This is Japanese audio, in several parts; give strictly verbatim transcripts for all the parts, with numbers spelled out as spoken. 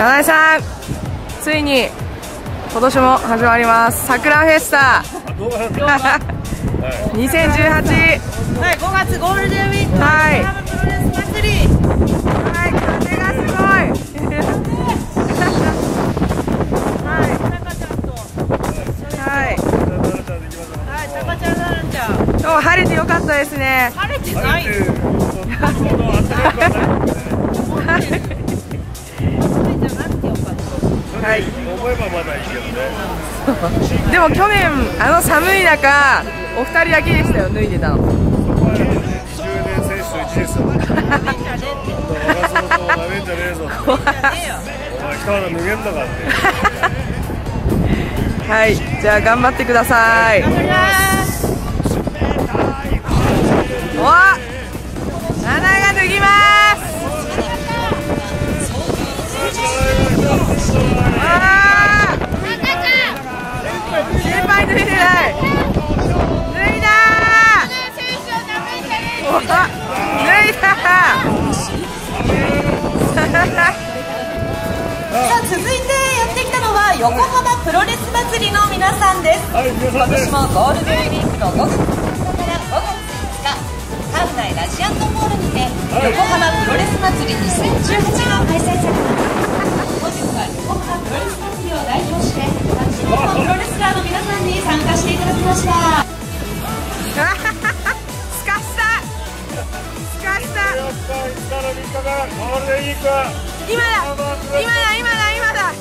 七井さん、ついに今年も始まります。桜フェスタにせんじゅうはち、 はい、ごがつゴールデンウィークのはい横浜プロレス祭り。 はい、風がすごいはいタカちゃんと、 はい、 はい、タカちゃん、ナナちゃん。 今日は晴れてよかったですね。 晴れてない。 はい、 思えばまだいいけどね。 でも去年あの寒い中お二人だけでしたよ、脱いでたの。 にじゅうねん選手と一ですよ。長袖となめんじゃねえぞ。お前一肌脱げんだからね。 はい、じゃあ頑張ってください。 頑張ります。 お、ナナが脱ぎます。あー、心配脱いでない。脱いだー。お、脱いださあ、続いてやってきたのは横浜プロレス祭りの皆さんです。 はい、皆さ今んです。 年もゴールデンウィークのごがつここからごがついつか、館内ラジアントホールにて横浜プロレス祭りにせんじゅうはちが開催されます。本日は横浜プロレス祭りを代表してはちめいのプロレスラーの皆さんに参加していただきました。 すかしたすかしたよっか、いつからみっかかん、ゴールデンウィーク。 今だ今だ今だ今だ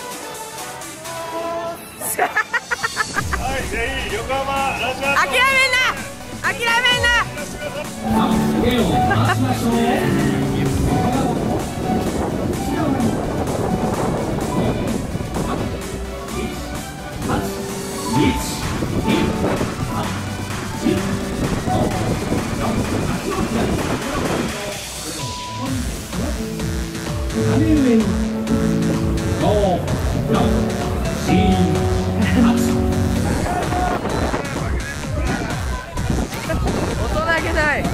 はい、ぜひ横浜ラジアント。 諦めんな諦めんな。大人げない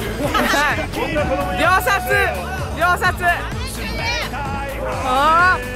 秒殺秒殺。あー